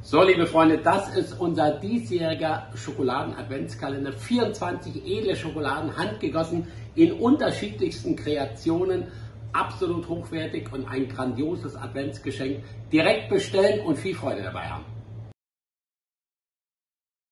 So, liebe Freunde, das ist unser diesjähriger Schokoladen-Adventskalender. 24 edle Schokoladen, handgegossen in unterschiedlichsten Kreationen. Absolut hochwertig und ein grandioses Adventsgeschenk. Direkt bestellen und viel Freude dabei haben.